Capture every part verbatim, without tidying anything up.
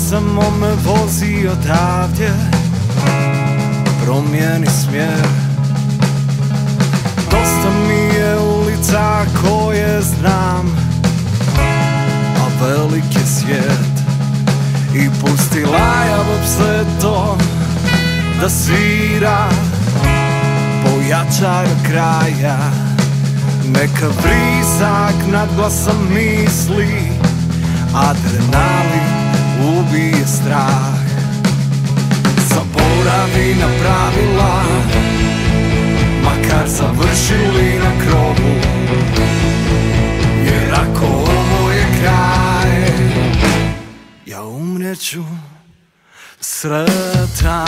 samo me vozi odavdje, promijeni smjer. Dosta mi je ulica koje znam, a velik je svijet. I pusti lajavo pse to da svira, pojačaj do kraja. Neka vrisak nad glasom misli, adrenalin ubije strah. Zaboravi na pravila, makar završili na krovu, jer ako ovo je kraj, ja umrijeću sretan.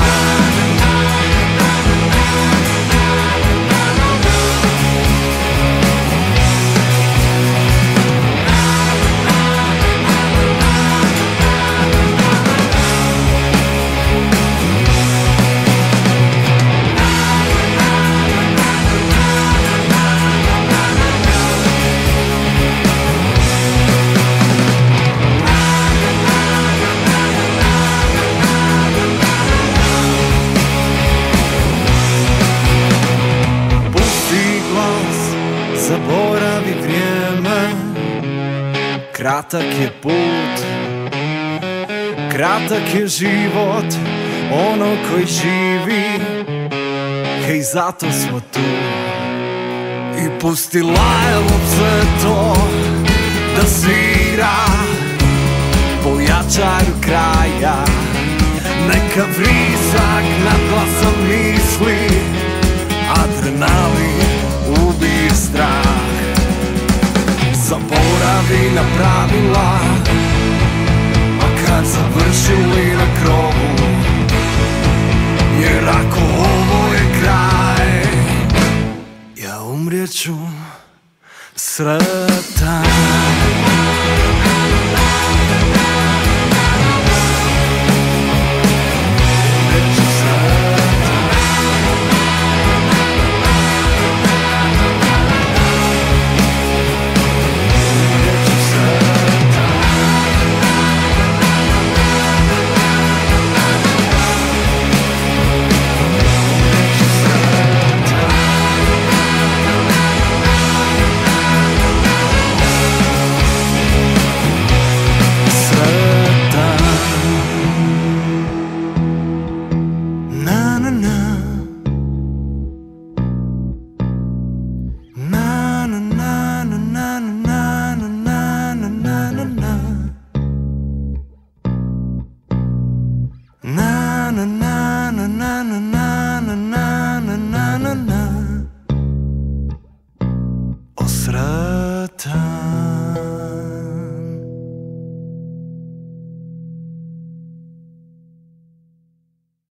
Zaboravi vrijeme, kratak je put, kratak je život, ono koji živi, hej, zato smo tu. I pusti lajavo pse to da svira, pojačaj do kraja. Neka vrisak nad glasom misli, adrenalin ubije strah. Zaboravi na pravila, makar završili na krovu, jer ako ovo je kraj, ja umrijeću sretan. Na